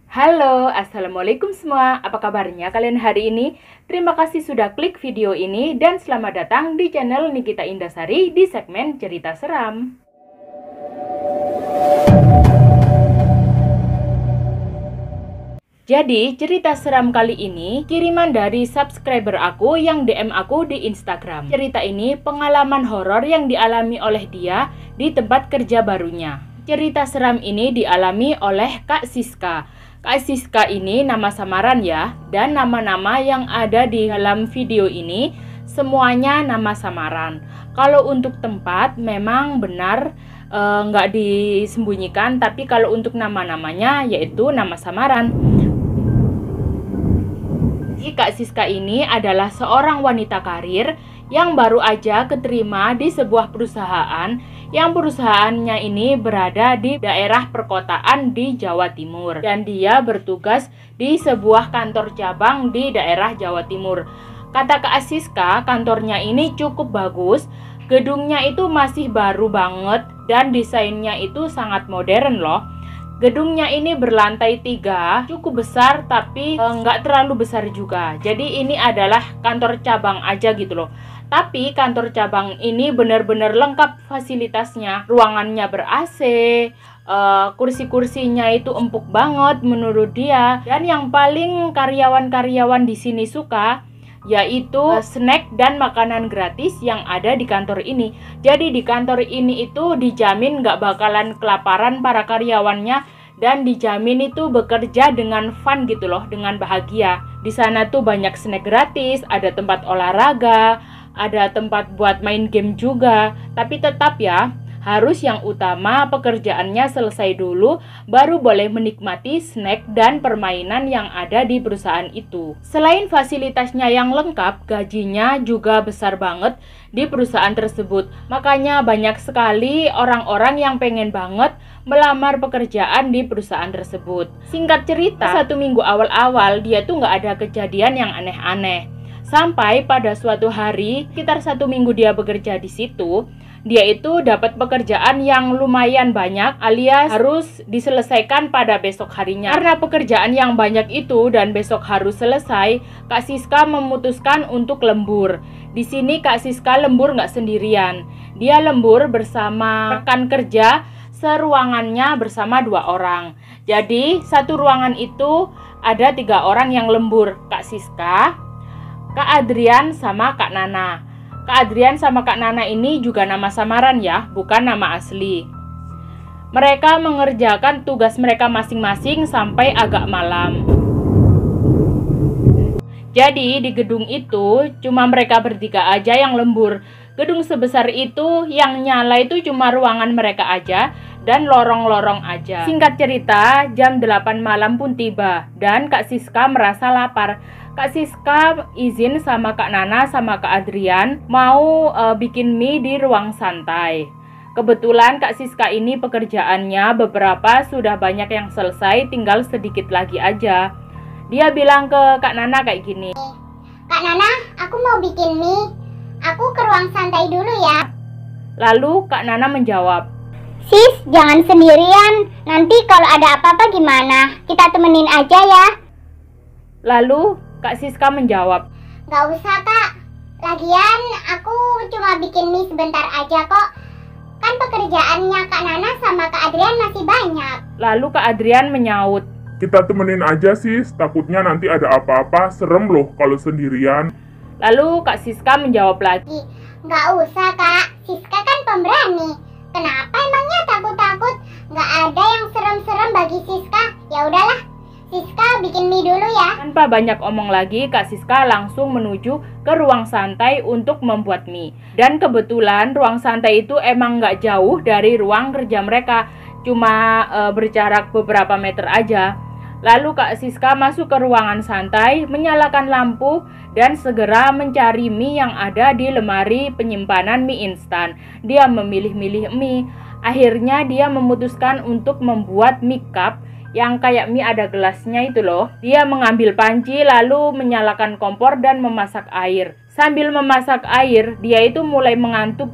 Halo, Assalamualaikum semua. Apa kabarnya kalian hari ini? Terima kasih sudah klik video ini dan selamat datang di channel Nikita Indasari di segmen Cerita Seram. Jadi, cerita seram kali ini kiriman dari subscriber aku yang DM aku di Instagram. Cerita ini pengalaman horor yang dialami oleh dia di tempat kerja barunya. Cerita seram ini dialami oleh Kak Siska. Kak Siska ini nama samaran ya, dan nama-nama yang ada di dalam video ini semuanya nama samaran. Kalau untuk tempat memang benar nggak disembunyikan, tapi kalau untuk nama-namanya yaitu nama samaran. Kak Siska ini adalah seorang wanita karir yang baru aja keterima di sebuah perusahaan yang perusahaannya ini berada di daerah perkotaan di Jawa Timur, dan dia bertugas di sebuah kantor cabang di daerah Jawa Timur. Kata Kak Siska, kantornya ini cukup bagus, gedungnya itu masih baru banget dan desainnya itu sangat modern loh. Gedungnya ini berlantai 3, cukup besar tapi nggak terlalu besar juga. Jadi ini adalah kantor cabang aja gitu loh. Tapi kantor cabang ini benar-benar lengkap fasilitasnya. Ruangannya ber-AC, kursi-kursinya itu empuk banget menurut dia. Dan yang paling karyawan-karyawan di sini suka yaitu snack dan makanan gratis yang ada di kantor ini. Jadi di kantor ini itu dijamin gak bakalan kelaparan para karyawannya, dan dijamin itu bekerja dengan fun gitu loh, dengan bahagia. Di sana tuh banyak snack gratis, ada tempat olahraga, ada tempat buat main game juga. Tapi tetap ya, harus yang utama pekerjaannya selesai dulu, baru boleh menikmati snack dan permainan yang ada di perusahaan itu. Selain fasilitasnya yang lengkap, gajinya juga besar banget di perusahaan tersebut. Makanya banyak sekali orang-orang yang pengen banget melamar pekerjaan di perusahaan tersebut. Singkat cerita, 1 minggu awal-awal dia tuh nggak ada kejadian yang aneh-aneh. Sampai pada suatu hari, sekitar 1 minggu dia bekerja di situ, dia itu dapat pekerjaan yang lumayan banyak, alias harus diselesaikan pada besok harinya. Karena pekerjaan yang banyak itu dan besok harus selesai, Kak Siska memutuskan untuk lembur. Di sini Kak Siska lembur nggak sendirian. Dia lembur bersama rekan kerja, seruangannya bersama 2 orang. Jadi satu ruangan itu ada 3 orang yang lembur. Kak Siska, Kak Adrian, sama Kak Nana. Kak Adrian sama Kak Nana ini juga nama samaran ya, bukan nama asli. Mereka mengerjakan tugas mereka masing-masing sampai agak malam. Jadi di gedung itu cuma mereka bertiga aja yang lembur. Gedung sebesar itu yang nyala itu cuma ruangan mereka aja dan lorong-lorong aja. Singkat cerita, jam 8 malam pun tiba dan Kak Siska merasa lapar. Kak Siska izin sama Kak Nana sama Kak Adrian mau bikin mie di ruang santai. Kebetulan Kak Siska ini pekerjaannya beberapa sudah banyak yang selesai, tinggal sedikit lagi aja. Dia bilang ke Kak Nana kayak gini, "Kak Nana, aku mau bikin mie. Aku ke ruang santai dulu ya." Lalu Kak Nana menjawab, "Sis, jangan sendirian. Nanti kalau ada apa-apa gimana? Kita temenin aja ya." Lalu Kak Siska menjawab, "Gak usah Kak. Lagian aku cuma bikin mie sebentar aja kok. Kan pekerjaannya Kak Nana sama Kak Adrian masih banyak." Lalu Kak Adrian menyaut, "Kita temenin aja sis, takutnya nanti ada apa-apa, serem loh kalau sendirian." Lalu Kak Siska menjawab lagi, "Gak usah Kak, Siska kan pemberani. Kenapa emangnya takut-takut? Gak ada yang serem-serem bagi Siska. Ya udahlah, Siska bikin mie dulu ya." Tanpa banyak omong lagi, Kak Siska langsung menuju ke ruang santai untuk membuat mie. Dan kebetulan ruang santai itu emang nggak jauh dari ruang kerja mereka, cuma berjarak beberapa meter aja. Lalu Kak Siska masuk ke ruangan santai, menyalakan lampu, dan segera mencari mie yang ada di lemari penyimpanan mie instan. Dia memilih-milih mie. Akhirnya dia memutuskan untuk membuat mie cup yang kayak mie ada gelasnya itu loh. Dia mengambil panci lalu menyalakan kompor dan memasak air. Sambil memasak air, dia itu mulai mengantuk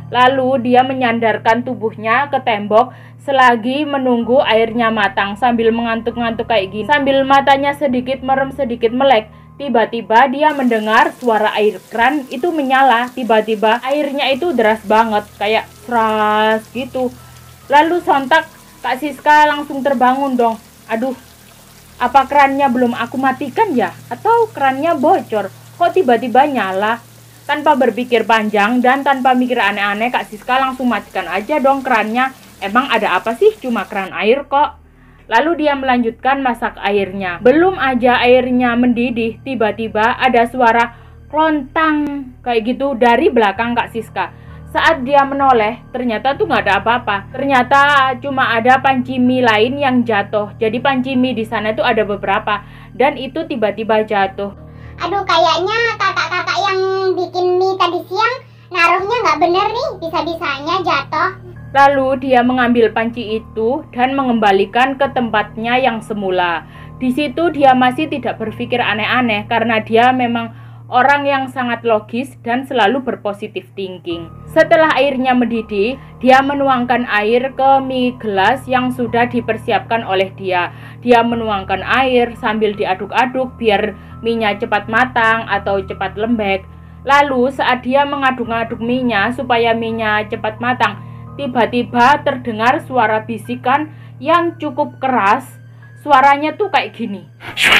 Lalu dia menyandarkan tubuhnya ke tembok selagi menunggu airnya matang sambil mengantuk-ngantuk kayak gini. Sambil matanya sedikit merem sedikit melek, tiba-tiba dia mendengar suara air kran itu menyala. Tiba-tiba airnya itu deras banget, kayak keras gitu. Lalu sontak Kak Siska langsung terbangun dong. Aduh, apa krannya belum aku matikan ya? Atau krannya bocor? Kok tiba-tiba nyala? Tanpa berpikir panjang dan tanpa mikir aneh-aneh, Kak Siska langsung matikan aja dong krannya. Emang ada apa sih? Cuma kran air kok. Lalu dia melanjutkan masak airnya. Belum aja airnya mendidih, tiba-tiba ada suara klontang kayak gitu dari belakang Kak Siska. Saat dia menoleh, ternyata tuh nggak ada apa-apa. Ternyata cuma ada panci mie lain yang jatuh. Jadi panci mie di sana tuh ada beberapa dan itu tiba-tiba jatuh. Aduh, kayaknya kakak-kakak yang bikin mie tadi siang naruhnya nggak bener nih, bisa-bisanya jatuh. Lalu dia mengambil panci itu dan mengembalikan ke tempatnya yang semula. Di situ dia masih tidak berpikir aneh-aneh karena dia memang orang yang sangat logis dan selalu berpositif thinking. Setelah airnya mendidih, dia menuangkan air ke mie gelas yang sudah dipersiapkan oleh dia. Dia menuangkan air sambil diaduk-aduk biar mie-nya cepat matang atau cepat lembek. Lalu saat dia mengaduk-aduk mie-nya supaya mie-nya cepat matang, tiba-tiba terdengar suara bisikan yang cukup keras. Suaranya tuh kayak gini.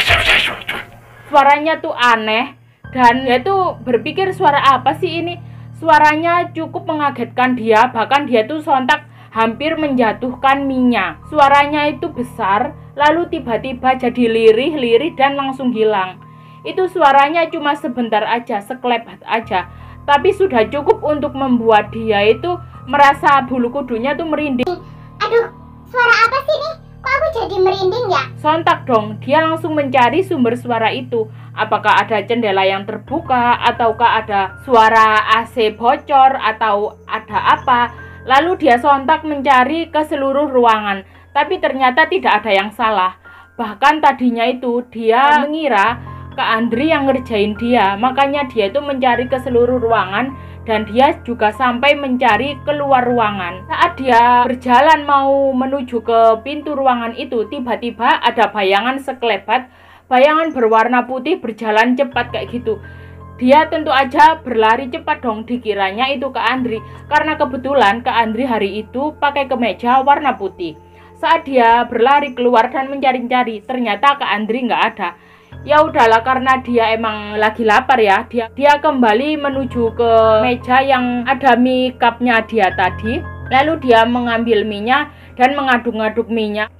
Suaranya tuh aneh. Dan dia tuh berpikir suara apa sih ini? Suaranya cukup mengagetkan dia, bahkan dia tuh sontak hampir menjatuhkan mie-nya. Suaranya itu besar, lalu tiba-tiba jadi lirih-lirih dan langsung hilang. Itu suaranya cuma sebentar aja, sekelebat aja. Tapi sudah cukup untuk membuat dia itu merasa bulu kudunya tuh merinding. Aduh, suara apa sih nih? Kok aku jadi merinding ya? Sontak dong, dia langsung mencari sumber suara itu. Apakah ada jendela yang terbuka, ataukah ada suara AC bocor, atau ada apa. Lalu dia sontak mencari ke seluruh ruangan, tapi ternyata tidak ada yang salah. Bahkan tadinya itu dia mengira Kak Andri yang ngerjain dia, makanya dia itu mencari ke seluruh ruangan dan dia juga sampai mencari keluar ruangan. Saat dia berjalan mau menuju ke pintu ruangan itu, tiba-tiba ada bayangan sekelebat, bayangan berwarna putih berjalan cepat kayak gitu. Dia tentu aja berlari cepat dong, dikiranya itu Kak Andri. Karena kebetulan Kak Andri hari itu pakai kemeja warna putih. Saat dia berlari keluar dan mencari-cari, ternyata Kak Andri nggak ada. Ya udahlah, karena dia emang lagi lapar ya, dia kembali menuju ke meja yang ada mie cupnya dia tadi. Lalu dia mengambil mie-nya dan mengaduk-aduk mie-nya.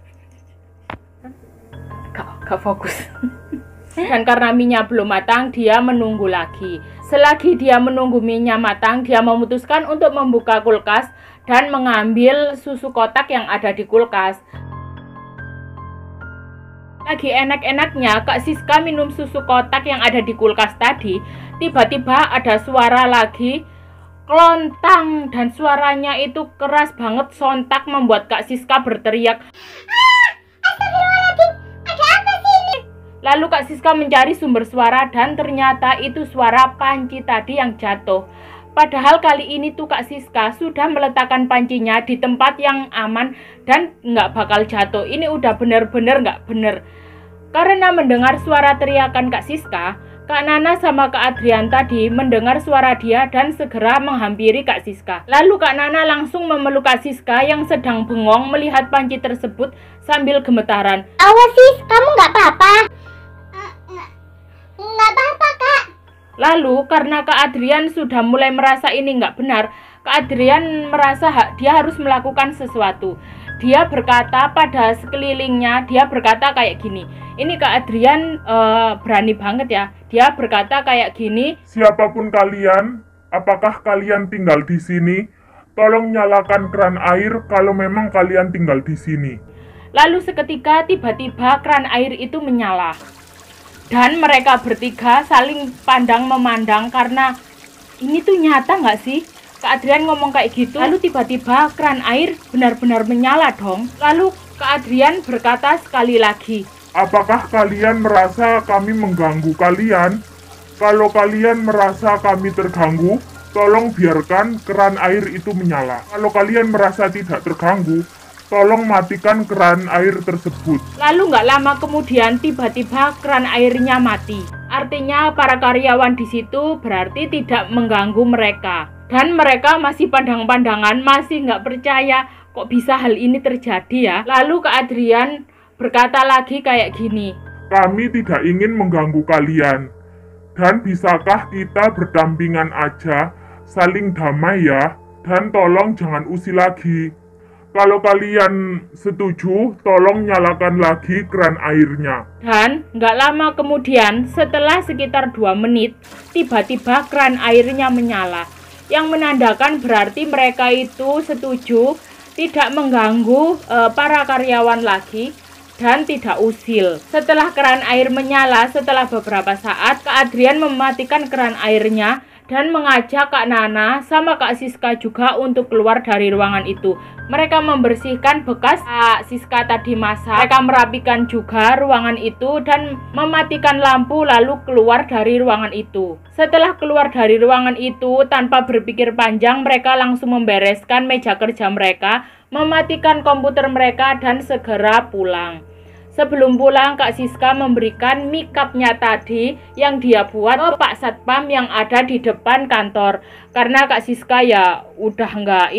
Gak fokus. Dan karena mie-nya belum matang, dia menunggu lagi. Selagi dia menunggu mie-nya matang, dia memutuskan untuk membuka kulkas dan mengambil susu kotak yang ada di kulkas. Lagi enak-enaknya Kak Siska minum susu kotak yang ada di kulkas tadi, tiba-tiba ada suara lagi klontang, dan suaranya itu keras banget, sontak membuat Kak Siska berteriak. Lalu Kak Siska mencari sumber suara dan ternyata itu suara panci tadi yang jatuh. Padahal kali ini tuh Kak Siska sudah meletakkan pancinya di tempat yang aman dan nggak bakal jatuh. Ini udah bener-bener nggak bener. Karena mendengar suara teriakan Kak Siska, Kak Nana sama Kak Adrian tadi mendengar suara dia dan segera menghampiri Kak Siska. Lalu Kak Nana langsung memeluk Kak Siska yang sedang bengong melihat panci tersebut sambil gemetaran. Awas sis, kamu nggak apa-apa? Nggak apa-apa Kak. Lalu karena Kak Adrian sudah mulai merasa ini nggak benar, Kak Adrian merasa dia harus melakukan sesuatu. Dia berkata pada sekelilingnya, dia berkata kayak gini. Ini Kak Adrian berani banget ya. Dia berkata kayak gini. Siapapun kalian, apakah kalian tinggal di sini? Tolong nyalakan keran air kalau memang kalian tinggal di sini. Lalu seketika tiba-tiba keran air itu menyala. Dan mereka bertiga saling pandang memandang karena ini tuh nyata nggak sih? Kak Adrian ngomong kayak gitu. Lalu tiba-tiba keran air benar-benar menyala dong. Lalu Kak Adrian berkata sekali lagi. Apakah kalian merasa kami mengganggu kalian? Kalau kalian merasa kami terganggu, tolong biarkan keran air itu menyala. Kalau kalian merasa tidak terganggu, tolong matikan keran air tersebut. Lalu nggak lama kemudian tiba-tiba keran airnya mati. Artinya para karyawan di situ berarti tidak mengganggu mereka. Dan mereka masih pandang-pandangan, masih nggak percaya kok bisa hal ini terjadi ya. Lalu Kak Adrian berkata lagi kayak gini. Kami tidak ingin mengganggu kalian. Dan bisakah kita berdampingan aja, saling damai ya, dan tolong jangan usil lagi. Kalau kalian setuju, tolong nyalakan lagi keran airnya. Dan nggak lama kemudian, setelah sekitar 2 menit, tiba-tiba keran airnya menyala. Yang menandakan berarti mereka itu setuju, tidak mengganggu para karyawan lagi, dan tidak usil. Setelah keran air menyala, setelah beberapa saat, Kak Adrian mematikan keran airnya dan mengajak Kak Nana sama Kak Siska juga untuk keluar dari ruangan itu. Mereka membersihkan bekas Kak Siska tadi masak. Mereka merapikan juga ruangan itu dan mematikan lampu lalu keluar dari ruangan itu. Setelah keluar dari ruangan itu, tanpa berpikir panjang, mereka langsung membereskan meja kerja mereka, mematikan komputer mereka dan segera pulang. Sebelum pulang, Kak Siska memberikan make-up-nya tadi yang dia buat ke Pak Satpam yang ada di depan kantor. Karena Kak Siska ya udah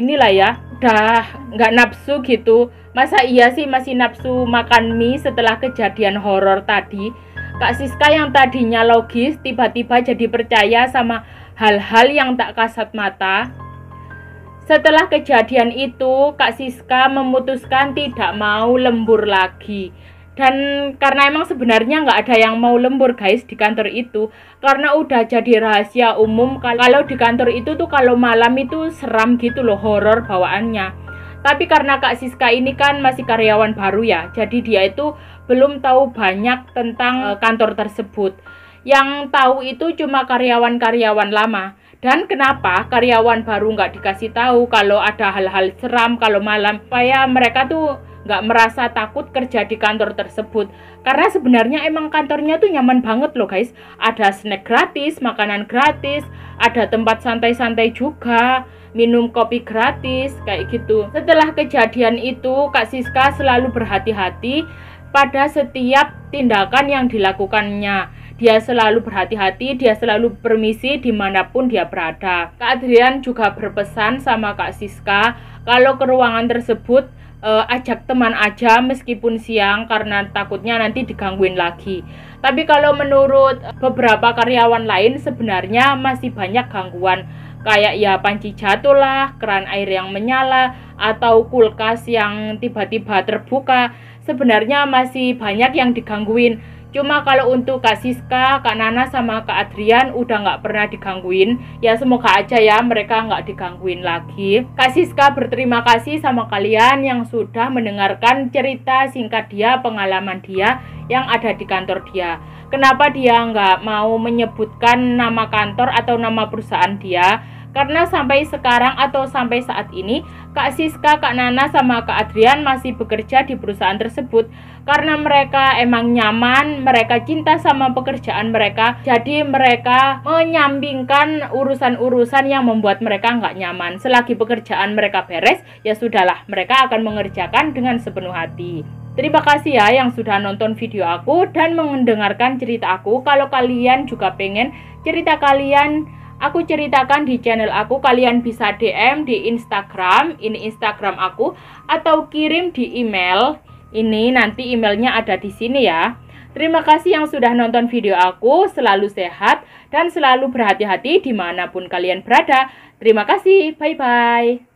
nggak nafsu gitu. Masa iya sih masih nafsu makan mie setelah kejadian horor tadi? Kak Siska yang tadinya logis tiba-tiba jadi percaya sama hal-hal yang tak kasat mata. Setelah kejadian itu, Kak Siska memutuskan tidak mau lembur lagi. Dan karena emang sebenarnya nggak ada yang mau lembur guys di kantor itu, karena udah jadi rahasia umum kalau di kantor itu tuh kalau malam itu seram gitu loh, horor bawaannya. Tapi karena Kak Siska ini kan masih karyawan baru ya, jadi dia itu belum tahu banyak tentang kantor tersebut. Yang tahu itu cuma karyawan-karyawan lama. Dan kenapa karyawan baru nggak dikasih tahu kalau ada hal-hal seram kalau malam, supaya mereka tuh nggak merasa takut kerja di kantor tersebut. Karena sebenarnya emang kantornya tuh nyaman banget loh guys. Ada snack gratis, makanan gratis, ada tempat santai-santai juga, minum kopi gratis, kayak gitu. Setelah kejadian itu, Kak Siska selalu berhati-hati pada setiap tindakan yang dilakukannya. Dia selalu berhati-hati, dia selalu permisi dimanapun dia berada. Kak Adrian juga berpesan sama Kak Siska, kalau ke ruangan tersebut, ajak teman aja meskipun siang karena takutnya nanti digangguin lagi. Tapi kalau menurut beberapa karyawan lain sebenarnya masih banyak gangguan. Kayak ya panci jatuh lah, keran air yang menyala, atau kulkas yang tiba-tiba terbuka. Sebenarnya masih banyak yang digangguin. Cuma kalau untuk Kak Siska, Kak Nana, sama Kak Adrian udah nggak pernah digangguin. Ya semoga aja ya mereka nggak digangguin lagi. Kak Siska berterima kasih sama kalian yang sudah mendengarkan cerita singkat dia, pengalaman dia yang ada di kantor dia. Kenapa dia nggak mau menyebutkan nama kantor atau nama perusahaan dia? Karena sampai sekarang atau sampai saat ini, Kak Siska, Kak Nana, sama Kak Adrian masih bekerja di perusahaan tersebut. Karena mereka emang nyaman, mereka cinta sama pekerjaan mereka. Jadi mereka menyampingkan urusan-urusan yang membuat mereka nggak nyaman. Selagi pekerjaan mereka beres, ya sudahlah, mereka akan mengerjakan dengan sepenuh hati. Terima kasih ya yang sudah nonton video aku dan mendengarkan cerita aku. Kalau kalian juga pengen cerita kalian aku ceritakan di channel aku, kalian bisa DM di Instagram, ini Instagram aku, atau kirim di email. Ini nanti emailnya ada di sini ya. Terima kasih yang sudah nonton video aku, selalu sehat dan selalu berhati-hati dimanapun kalian berada. Terima kasih, bye-bye.